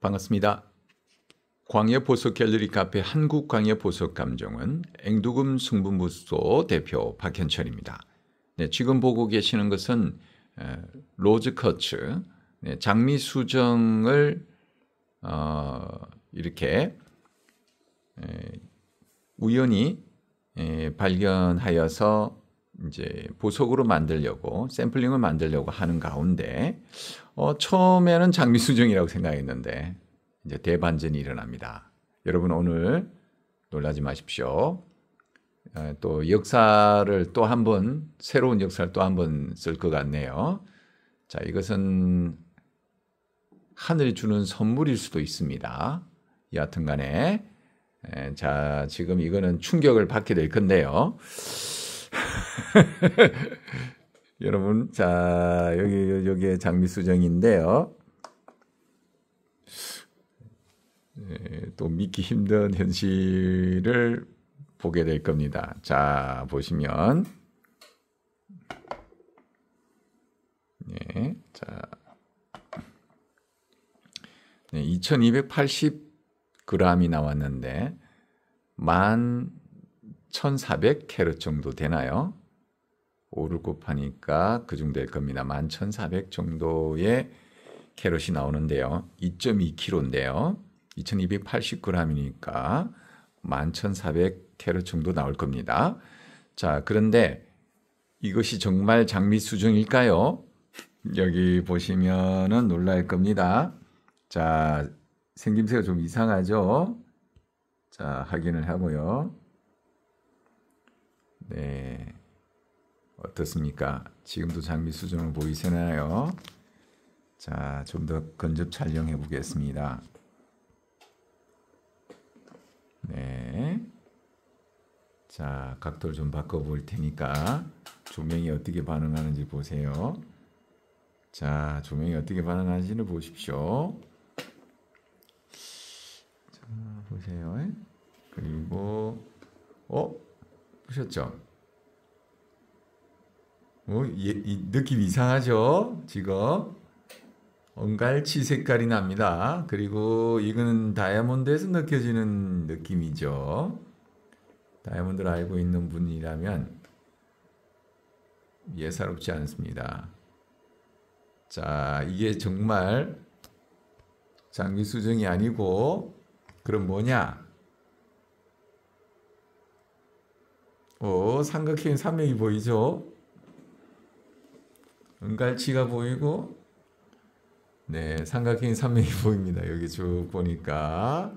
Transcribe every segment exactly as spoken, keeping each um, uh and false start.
반갑습니다. 광해보석 갤러리 카페 한국광해보석감정은 앵두금 승분무소 대표 박현철입니다. 네, 지금 보고 계시는 것은 로즈커츠 네, 장미 수정을 어, 이렇게 에, 우연히 에, 발견하여서 이제 보석으로 만들려고 샘플링을 만들려고 하는 가운데 어, 처음에는 장미 수정이라고 생각했는데 이제 대반전이 일어납니다. 여러분 오늘 놀라지 마십시오. 어, 또 역사를 또 한 번 새로운 역사를 또 한 번 쓸 것 같네요. 자, 이것은 하늘이 주는 선물일 수도 있습니다. 여하튼간에 에, 자 지금 이거는 충격을 받게 될 건데요. 여러분, 자 여기 여기에 장미 수정인데요. 네, 또 믿기 힘든 현실을 보게 될 겁니다. 자 보시면, 네, 자, 네, 이천이백팔십 그램이 나왔는데 만 천사백 캐럿 정도 되나요? 오를 곱하니까 그중 될 겁니다. 만 천사백 정도의 캐럿이 나오는데요. 이 점 이 킬로그램인데요. 이천이백팔십 그램이니까 만 천사백 캐럿 정도 나올 겁니다. 자, 그런데 이것이 정말 장미 수정일까요? 여기 보시면은 놀랄 겁니다. 자, 생김새가 좀 이상하죠? 자, 확인을 하고요. 네, 어떻습니까? 지금도 장미 수정을 보이시나요? 자, 좀 더 근접 촬영해 보겠습니다. 네, 자, 각도를 좀 바꿔 볼 테니까 조명이 어떻게 반응하는지 보세요. 자, 조명이 어떻게 반응하는지를 보십시오. 자, 보세요. 그리고 어? 보셨죠? 어, 예, 이 느낌 이상하죠? 지금 은갈치 색깔이 납니다. 그리고 이거는 다이아몬드에서 느껴지는 느낌이죠. 다이아몬드를 알고 있는 분이라면 예사롭지 않습니다. 자, 이게 정말 장미 수정이 아니고 그럼 뭐냐? 오, 삼각형의 산맥이 보이죠? 은갈치가 보이고, 네, 삼각형의 산맥이 보입니다. 여기 쭉 보니까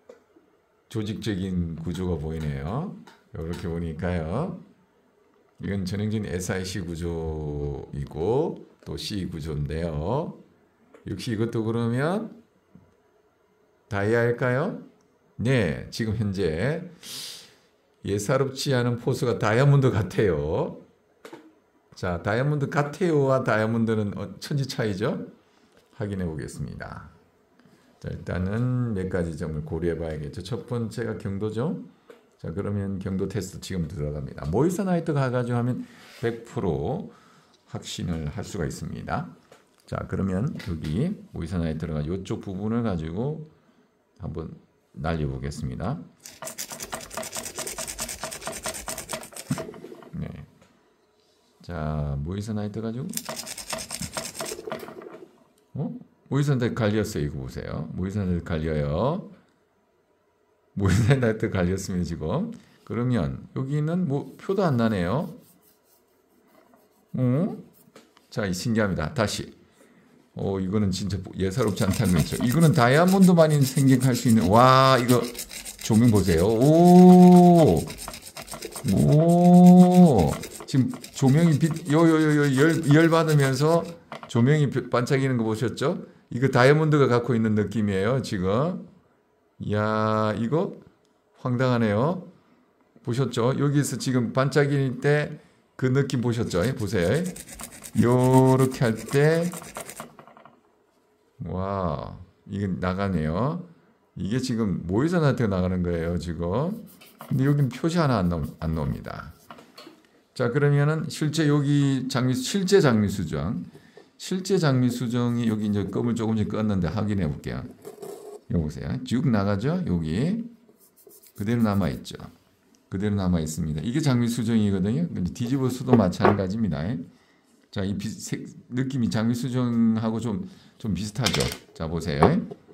조직적인 구조가 보이네요. 이렇게 보니까요. 이건 전형적인 에스아이씨 구조이고 또 C 구조인데요. 역시 이것도 그러면 다이아일까요? 네, 지금 현재 예사롭지 않은 포스가 다이아몬드 같아요. 자, 다이아몬드 같아요와 다이아몬드는 천지 차이죠? 확인해 보겠습니다. 자, 일단은 몇 가지 점을 고려해 봐야겠죠. 첫 번째가 경도죠. 자, 그러면 경도 테스트 지금 들어갑니다. 모이서나이트 가가지고 하면 백 퍼센트 확신을 할 수가 있습니다. 자, 그러면 여기 모이서나이트 들어가지고 이쪽 부분을 가지고 한번 날려 보겠습니다. 네. 자, 모이서나이트 가지고 어? 모이서나이트 갈렸어요. 이거 보세요. 모이서나이트 갈려요. 모이서나이트 갈렸습니다. 지금. 그러면 여기는 뭐 표도 안 나네요. 어? 자, 신기합니다. 다시. 어, 이거는 진짜 예사롭지 않다는 거죠. 이거는 다이아몬드만이 생각할 수 있는, 와, 이거 조명 보세요. 오, 오, 지금 조명이 빛, 요, 요, 요, 요, 열, 열 받으면서 조명이 반짝이는 거 보셨죠? 이거 다이아몬드가 갖고 있는 느낌이에요, 지금. 이야, 이거 황당하네요. 보셨죠? 여기서 지금 반짝일 때 그 느낌 보셨죠? 보세요. 요렇게 할 때, 와, 이게 나가네요. 이게 지금 모이서나이트가 나가는 거예요, 지금. 근데 여기는 표시 하나 안, 나오, 안 나옵니다. 자, 그러면은 실제 여기 장미, 실제 장미 수정. 실제 장미 수정이 여기 이제 껌을 조금씩 껐는데 확인해 볼게요. 요 보세요. 쭉 나가죠. 여기 그대로 남아 있죠. 그대로 남아 있습니다. 이게 장미수정이거든요. 근데 뒤집어 써도 마찬가지입니다. 자, 이 비, 색, 느낌이 장미수정하고 좀, 좀 비슷하죠. 자, 보세요.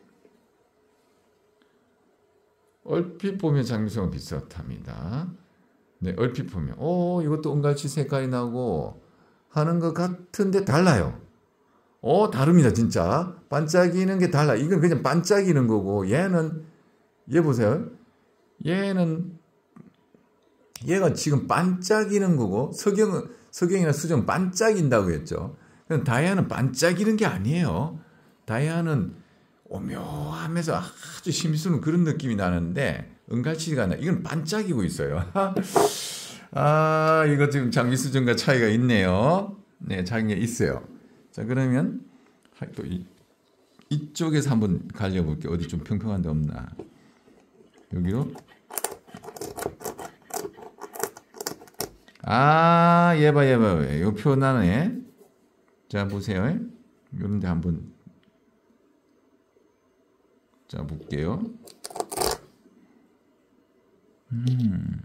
얼핏 보면 장미수정은 비슷합니다. 네, 얼핏 보면 오, 이것도 은갈치 색깔이 나고 하는 것 같은데 달라요. 어, 다릅니다. 진짜 반짝이는 게 달라. 이건 그냥 반짝이는 거고, 얘는 얘 보세요. 얘는 얘가 지금 반짝이는 거고, 석영은 석영이나 수정 반짝인다고 했죠. 다이아는 반짝이는 게 아니에요. 다이아는 오묘하면서 아주 심스러운 그런 느낌이 나는데, 은갈치가 아니라 이건 반짝이고 있어요. 아, 이거 지금 장미수정과 차이가 있네요. 네, 차이가 있어요. 자, 그러면 또 이, 이쪽에서 한번 갈려볼게요. 어디 좀 평평한 데 없나. 여기로. 아, 얘봐, 얘봐. 요 표 나네. 자, 보세요. 요런 데 한번. 자, 볼게요. 음.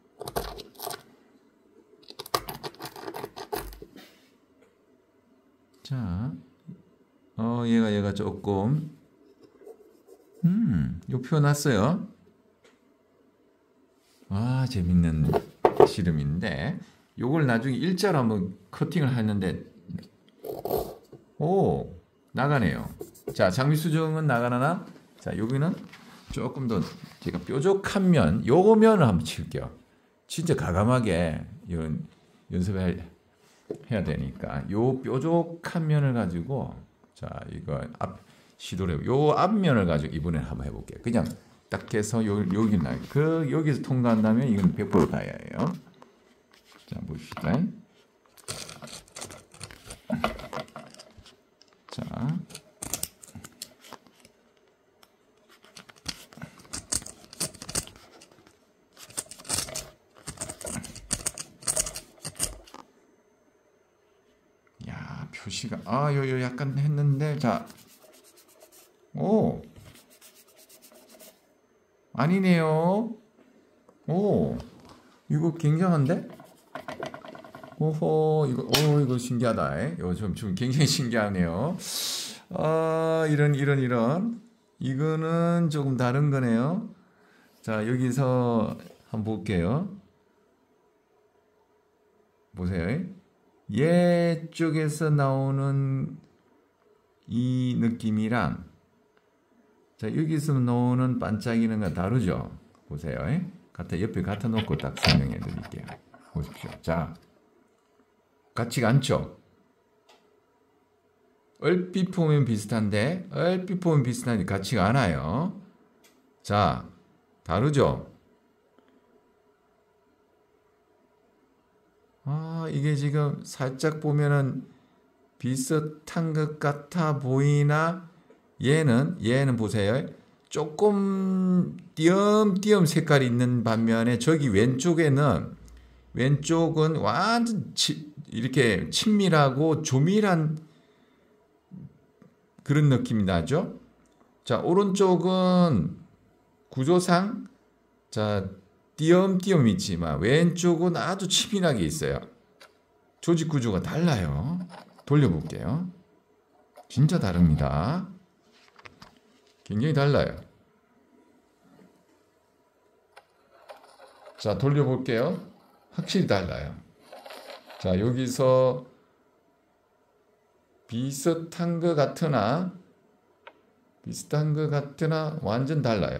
자, 어, 얘가, 얘가 조금, 음, 요 표 났어요. 아, 재밌는 시름인데, 요걸 나중에 일자로 한번 커팅을 했는데, 오, 나가네요. 자, 장미수정은 나가나? 자, 여기는 조금 더 제가 뾰족한 면, 요거 면을 한번 칠게요. 진짜 과감하게 이런 연습을 해야 되니까 요 뾰족한 면을 가지고, 자, 이거 앞 시도를 요 앞면을 가지고 이번에 한번 해볼게요. 그냥 딱 해서 요, 여기 나, 그 여기서 통과한다면 이건 백 퍼센트 다이아예요. 자, 봅시다. 자. 야, 표시가, 아, 요, 요 약간 했는데, 자. 오. 아니네요. 오. 이거 굉장한데? 오호, 이거, 오, 이거 신기하다. 이거 좀, 좀 굉장히 신기하네요. 아, 이런, 이런, 이런. 이거는 조금 다른 거네요. 자, 여기서 한번 볼게요. 보세요. 얘 쪽에서 나오는 이 느낌이랑, 자, 여기서 나오는 반짝이는 거 다르죠? 보세요. 갖다, 옆에 갖다 놓고 딱 설명해 드릴게요. 보십시오. 자. 같지가 않죠? 얼핏 보면 비슷한데 얼핏 보면 비슷한데 같지가 않아요. 자, 다르죠? 아, 이게 지금 살짝 보면은 비슷한 것 같아 보이나? 얘는 얘는 보세요. 조금 띄엄띄엄 색깔이 있는 반면에 저기 왼쪽에는 왼쪽은 완전 치, 이렇게 친밀하고 조밀한 그런 느낌이 나죠. 자, 오른쪽은 구조상, 자, 띄엄띄엄 있지만 왼쪽은 아주 치밀하게 있어요. 조직 구조가 달라요. 돌려볼게요. 진짜 다릅니다. 굉장히 달라요. 자, 돌려볼게요. 확실히 달라요. 자, 여기서 비슷한 것 같으나 비슷한 것 같으나 완전 달라요.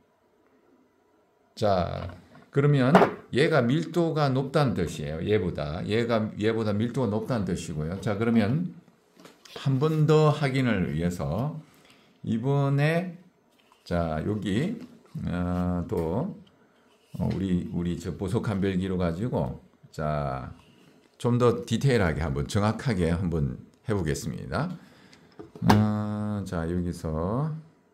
자, 그러면 얘가 밀도가 높다는 뜻이에요. 얘보다 얘가 얘보다 밀도가 높다는 뜻이고요. 자, 그러면 한 번 더 확인을 위해서 이번에 자, 여기 어, 또 어, 우리 우리 저 보석 한별기로 가지고 자, 좀 더 디테일하게 한번 정확하게 한번 해보겠습니다. 어, 자, 여기서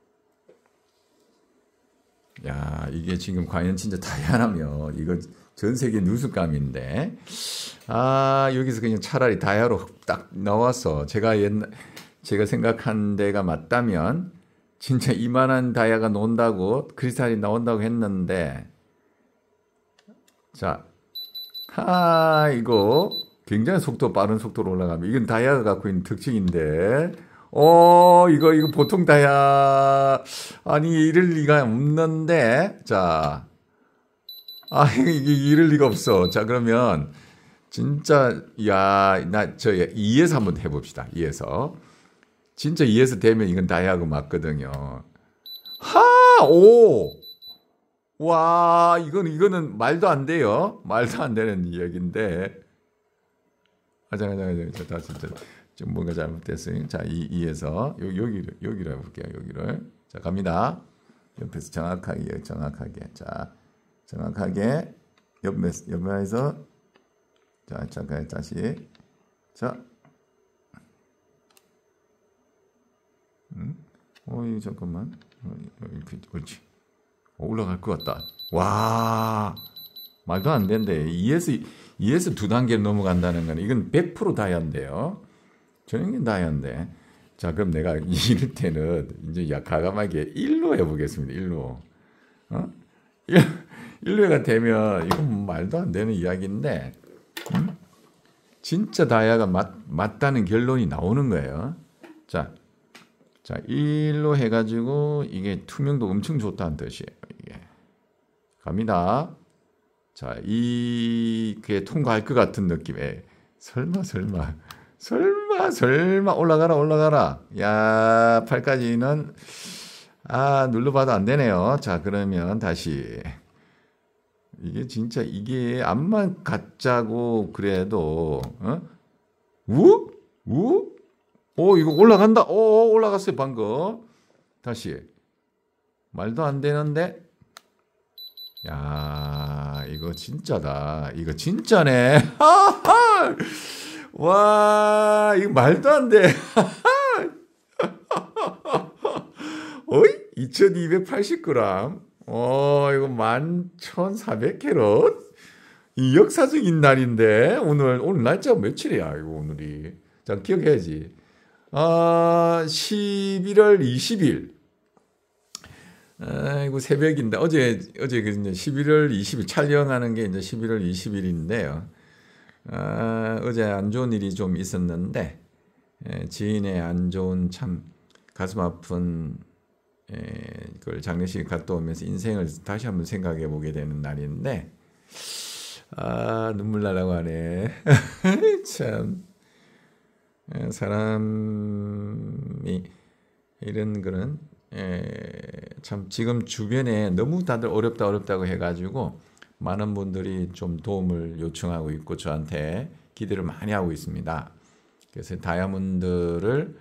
야, 이게 지금 과연 진짜 다이아라며 이거 전 세계 누수감인데, 아, 여기서 그냥 차라리 다이아로 딱 나와서 제가 옛날 제가 생각한 데가 맞다면 진짜 이만한 다이아가 나온다고, 크리스탈이 나온다고 했는데, 자, 하, 이거 굉장히 속도 빠른 속도로 올라가면 이건 다이아가 갖고 있는 특징인데, 어, 이거 이거 보통 다이아 아니 이럴 리가 없는데, 자, 아 이게 이럴 리가 없어. 자, 그러면 진짜 야, 나 저 이에서 한번 해봅시다. 이에서 진짜 이에서 되면 이건 다이아가 맞거든요. 하, 오. 와, 이건, 이거는 말도 안 돼요. 말도 안 되는 이야기인데. 아, 잠깐, 잠깐, 잠깐, 다 진짜 좀 뭔가 잘못됐어요. 자, 이, 이에서, 여, 여기를, 여기로 해볼게요. 여기를. 자, 갑니다. 옆에서 정확하게, 정확하게. 자, 정확하게. 옆에, 옆에서. 자, 잠깐, 다시. 자. 음? 어이, 잠깐만. 어, 이렇게, 옳지. 올라갈 것 같다. 와, 말도 안 된대. 이에서 이에서 두 단계 넘어간다는 건 이건 백 퍼센트 다이아인데요. 저는 다이아인데. 자, 그럼 내가 이럴 때는 이제 야 가감하게 일로 해보겠습니다. 일로. 어? 일로가 되면 이건 말도 안 되는 이야기인데, 음? 진짜 다이아가 맞, 맞다는 결론이 나오는 거예요. 자. 자, 일로 해가지고 이게 투명도 엄청 좋다는 뜻이에요. 이게 갑니다. 자, 이게 통과할 것 같은 느낌에 설마 설마 설마 설마 올라가라 올라가라. 야, 팔까지는 아 눌러봐도 안 되네요. 자, 그러면 다시 이게 진짜 이게 암만 가짜고 그래도 어? 우? 우? 오, 이거 올라간다. 오, 올라갔어요, 방금. 다시. 말도 안 되는데. 야, 이거 진짜다. 이거 진짜네. 와, 이거 말도 안 돼. 어이? 이천이백팔십 그램. 어, 이거 만 천사백 캐럿. 이 역사적인 날인데. 오늘, 오늘 날짜가 며칠이야, 이거 오늘이. 자, 기억해야지. 아, 십일월 이십일. 아이고, 새벽인데, 어제, 어제 그 이제 십일월 이십일 촬영하는 게 이제 십일월 이십일인데요. 아, 어제 안 좋은 일이 좀 있었는데, 에, 지인의 안 좋은 참 가슴 아픈 에, 그걸 장례식 갔다 오면서 인생을 다시 한번 생각해 보게 되는 날인데, 아, 눈물 나라고 하네. 참. 사람이 이런 거는 참 지금 주변에 너무 다들 어렵다 어렵다고 해가지고 많은 분들이 좀 도움을 요청하고 있고 저한테 기대를 많이 하고 있습니다. 그래서 다이아몬드를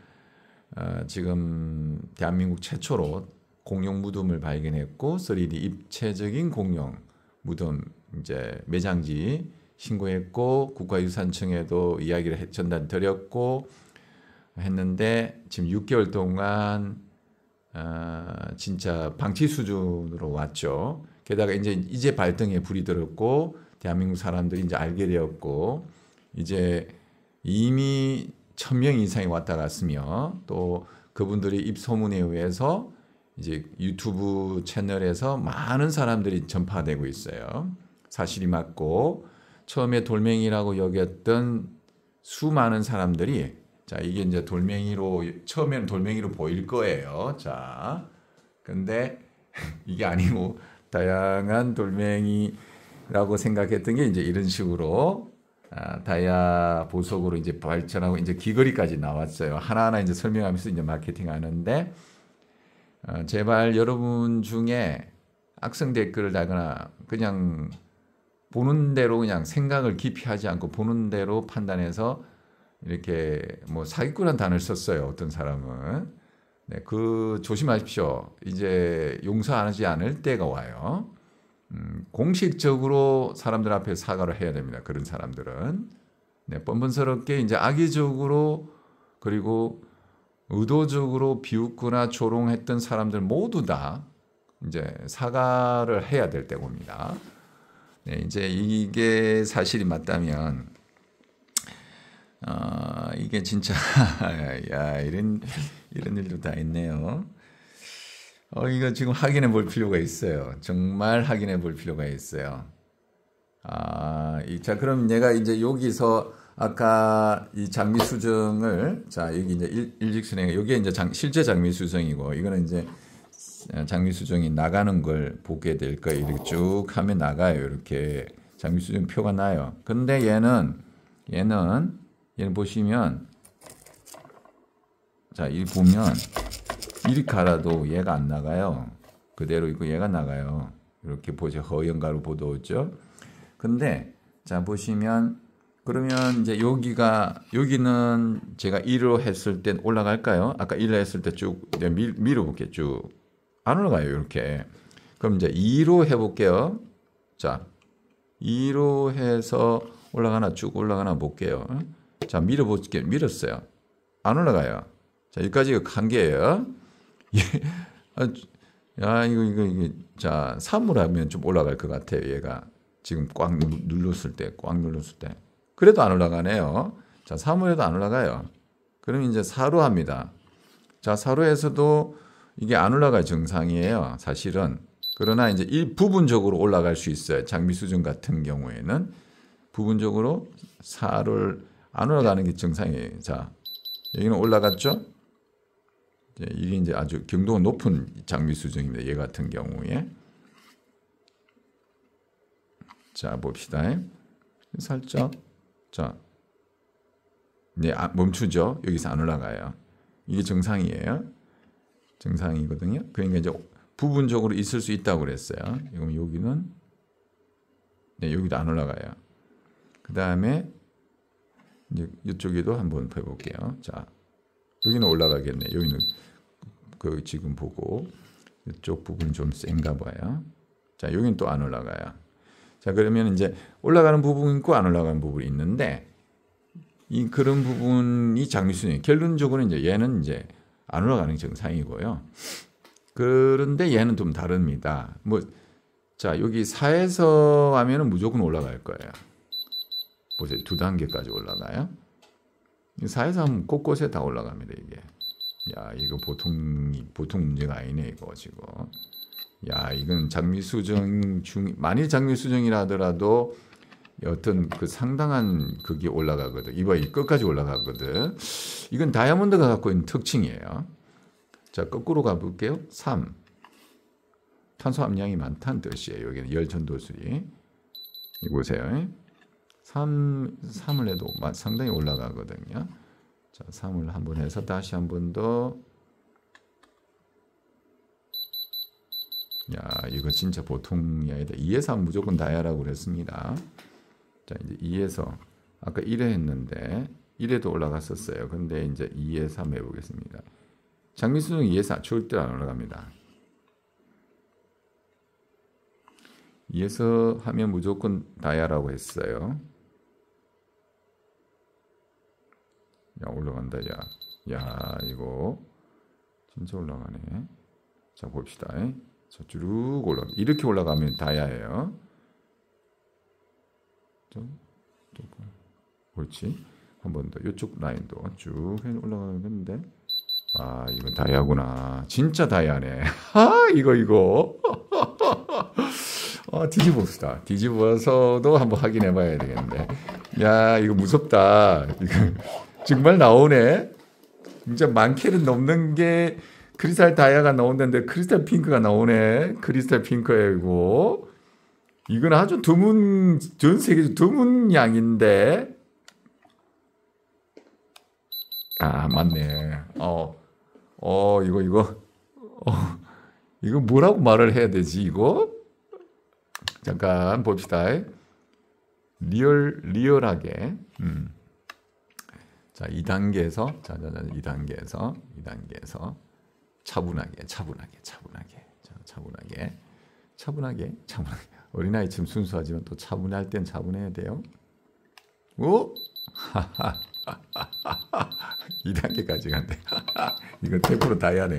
지금 대한민국 최초로 공룡 무덤을 발견했고 쓰리디 입체적인 공룡 무덤 이제 매장지 신고했고 국가유산청에도 이야기를 전달드렸고 했는데 지금 육 개월 동안 어, 진짜 방치 수준으로 왔죠. 게다가 이제 이제 발등에 불이 들었고 대한민국 사람들이 이제 알게 되었고 이제 이미 천 명 이상이 왔다 갔으며 또 그분들이 입소문에 의해서 이제 유튜브 채널에서 많은 사람들이 전파되고 있어요. 사실이 맞고 처음에 돌멩이라고 여겼던 수많은 사람들이 자 이게 이제 돌멩이로 처음에는 돌멩이로 보일 거예요. 자 근데 이게 아니고 다양한 돌멩이라고 생각했던 게 이제 이런 식으로 아, 다이아 보석으로 이제 발전하고 이제 귀걸이까지 나왔어요. 하나하나 이제 설명하면서 이제 마케팅하는데 어, 제발 여러분 중에 악성 댓글을 달거나 그냥 보는 대로 그냥 생각을 깊이 하지 않고 보는 대로 판단해서 이렇게 뭐 사기꾼이라는 단어를 썼어요. 어떤 사람은. 네, 그 조심하십시오. 이제 용서하지 않을 때가 와요. 음, 공식적으로 사람들 앞에 사과를 해야 됩니다. 그런 사람들은. 네, 뻔뻔스럽게 이제 악의적으로 그리고 의도적으로 비웃거나 조롱했던 사람들 모두 다 이제 사과를 해야 될 때가 옵니다. 네, 이제 이게 사실이 맞다면, 어, 이게 진짜, 야, 이런, 이런 일도 다 있네요. 어, 이거 지금 확인해 볼 필요가 있어요. 정말 확인해 볼 필요가 있어요. 아, 이, 자, 그럼 얘가 이제 여기서 아까 이 장미 수정을, 자, 여기 이제 일, 일직선에, 여기에 이제 장, 실제 장미 수정이고, 이거는 이제 장미 수정이 나가는 걸 보게 될 거예요. 이렇게 쭉 하면 나가요. 이렇게 장미 수정 표가 나요. 근데 얘는, 얘는, 얘는 보시면, 자, 이 보면, 이리 갈아도 얘가 안 나가요. 그대로 있고 얘가 나가요. 이렇게 보죠. 허연가로 보도죠. 근데 자 보시면 그러면 이제 여기가 여기는 제가 일로 했을 때 올라갈까요? 아까 일로 했을 때 쭉 밀어 볼게요. 쭉 안 올라가요. 이렇게. 그럼 이제 이로 해 볼게요. 자, 이로 해서 올라가나 쭉 올라가나 볼게요. 자, 밀어 볼게요. 밀었어요. 안 올라가요. 자, 여기까지가 한계예요. 야, 이거, 이거, 이거, 자, 삼을 하면 좀 올라갈 것 같아요, 얘가. 지금 꽉 눌렀을 때, 꽉 눌렀을 때. 그래도 안 올라가네요. 자, 삼을 해도 안 올라가요. 그럼 이제 사로 합니다. 자, 사로 해서도 이게 안 올라갈 정상이에요, 사실은. 그러나 이제 이 부분적으로 올라갈 수 있어요. 장미 수정 같은 경우에는. 부분적으로 사를 안 올라가는 게 정상이에요. 자, 여기는 올라갔죠? 이게 이제 아주 경도가 높은 장미 수정입니다. 얘 같은 경우에. 자, 봅시다. 살짝. 자. 네, 멈추죠? 여기서 안 올라가요. 이게 정상이에요. 정상이거든요. 그러니까 이제 부분적으로 있을 수 있다고 그랬어요. 그럼 여기는, 네, 여기도 안 올라가요. 그 다음에, 이제 이쪽에도 한번 해볼게요. 자. 여기는 올라가겠네. 여기는 그 지금 보고 이쪽 부분 좀 센가 봐요. 자, 여기는 또 안 올라가요. 자, 그러면 이제 올라가는 부분 있고 안 올라가는 부분이 있는데 이 그런 부분이 장미 수정. 결론적으로 이제 얘는 이제 안 올라가는 게 정상이고요. 그런데 얘는 좀 다릅니다. 뭐, 자, 여기 사에서 하면은 무조건 올라갈 거예요. 보세요. 두 단계까지 올라가요. 사에서 하면 곳곳에 다 올라갑니다, 이게. 야, 이거 보통, 보통 문제가 아니네, 이거 지금. 야, 이건 장미 수정 중, 만일 장미 수정이라 하더라도 어떤 그 상당한 그게 올라가거든. 이봐, 이 끝까지 올라가거든. 이건 다이아몬드가 갖고 있는 특징이에요. 자, 거꾸로 가볼게요. 삼. 탄소 함량이 많다는 뜻이에요. 여기는 열 전도술이. 이거 보세요. 삼, 삼을 해도 상당히 올라가거든요. 자, 삼을 한번 해서 다시 한 번 더. 야, 이거 진짜 보통이 아니다. 이에서 하면 무조건 다야라고 그랬습니다. 자, 이제 이에서 아까 일에 했는데 일에도 올라갔었어요. 근데 이제 이에서 한번 해보겠습니다. 장미수정 이에서 절대 안 올라갑니다. 이에서 하면 무조건 다야라고 했어요. 야, 올라간다. 야, 야, 이거 진짜 올라가네. 자, 봅시다. 자, 쭉 올라. 이렇게 올라가면 다야예요. 좀, 좀, 그렇지. 한 번 더. 이쪽 라인도 쭉 올라가는데, 아, 이건 다야구나. 진짜 다야네. 아, 이거 이거. 아, 뒤집읍시다. 뒤집어서도 한번 확인해봐야 되겠는데. 야, 이거 무섭다. 이거. 정말 나오네. 진짜 만 캐럿 넘는 게 크리스탈 다이아가 나온다는데 크리스탈 핑크가 나오네. 크리스탈 핑크예요, 이거. 이건 아주 드문, 전 세계에서 드문 양인데. 아, 맞네. 어, 어, 이거, 이거. 어, 이거 뭐라고 말을 해야 되지, 이거? 잠깐 봅시다. 리얼, 리얼하게. 음. 자, 이 단계에서, 자, 자, 자, 이 단계에서, 이 단계에서 차분하게, 차분하게, 차분하게, 자, 차분하게, 차분하게, 차분하게. 어린아이처럼 순수하지만 또 차분할 땐 차분해야 돼요. 오, 이 단계까지 간대. 이거 백 퍼센트 다이아네.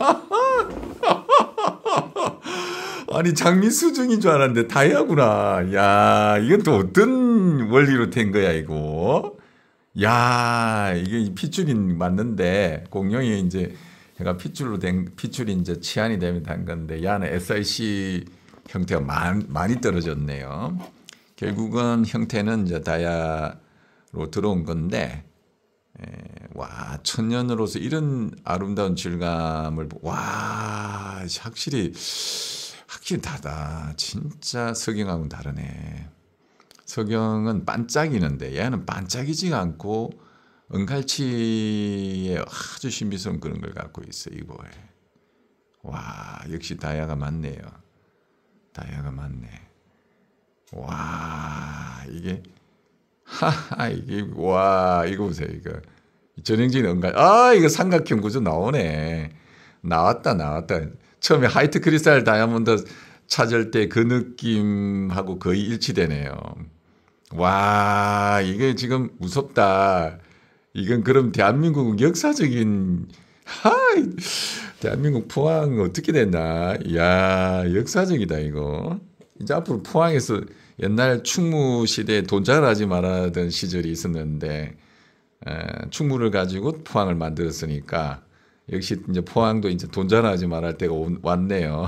아니, 장미 수정인 줄 알았는데 다이아구나. 야, 이건 또 어떤 원리로 된 거야, 이거? 야, 이게 핏줄이 맞는데 공룡이 이제 얘가 핏줄로 된 핏줄이 이제 치안이 되면 된 건데 얘는 에스아이씨 형태가 많, 많이 떨어졌네요. 결국은 형태는 이제 다이아로 들어온 건데 에, 와 천년으로서 이런 아름다운 질감을 와 확실히 확실히 다르다. 진짜 석영하고는 다르네. 석영은 반짝이는데 얘는 반짝이지가 않고 은갈치의 아주 신비스러운 그런 걸 갖고 있어. 이거에 와 역시 다이아가 맞네요. 다이아가 맞네. 와 이게 하하 이게 와 이거 보세요. 이거 전형적인 은갈 아 이거 삼각형 구조 나오네. 나왔다 나왔다. 처음에 하이트 크리스탈 다이아몬드 찾을 때 그 느낌하고 거의 일치되네요. 와 이게 지금 무섭다. 이건 그럼 대한민국 역사적인 하 대한민국 포항 어떻게 됐나? 이야 역사적이다 이거. 이제 앞으로 포항에서 옛날 충무 시대에 돈자랑하지 말아던 시절이 있었는데 에, 충무를 가지고 포항을 만들었으니까 역시 이제 포항도 이제 돈자랑하지 말할 때가 온, 왔네요.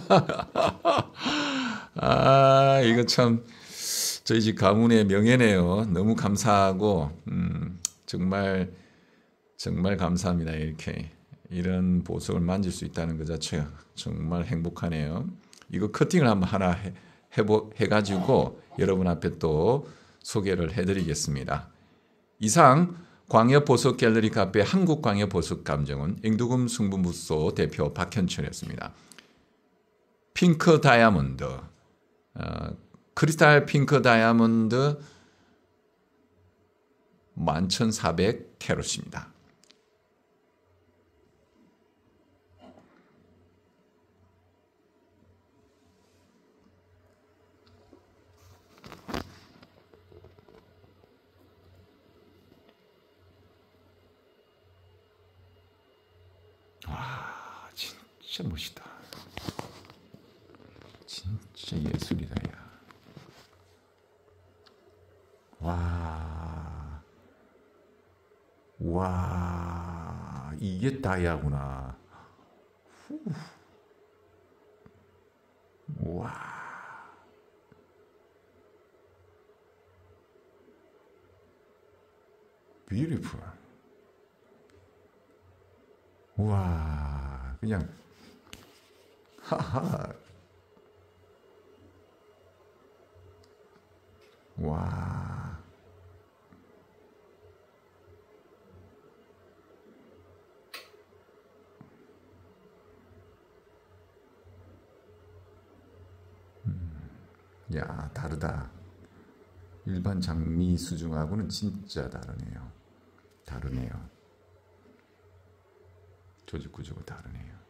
아 이거 참 저희 집 가문의 명예네요. 너무 감사하고 음, 정말 정말 감사합니다. 이렇게 이런 보석을 만질 수 있다는 것 자체가 정말 행복하네요. 이거 커팅을 한번 하나 해, 해보, 해가지고 여러분 앞에 또 소개를 해드리겠습니다. 이상 광역보석 갤러리 카페 한국광역보석감정원 앵두금 승분부소 대표 박현철이었습니다. 핑크 다이아몬드 어, 크리스탈 핑크 다이아몬드 만 천사백 캐럿입니다. 와 진짜 멋있다. 진짜 예술이다. 야. 와, 와, 이게 다이아구나. 후. 와, beautiful. 와, 그냥 하하. 와. 음, 야, 다르다. 일반 장미 수중하고는 진짜 다르네요. 다르네요. 조직 구조가 다르네요.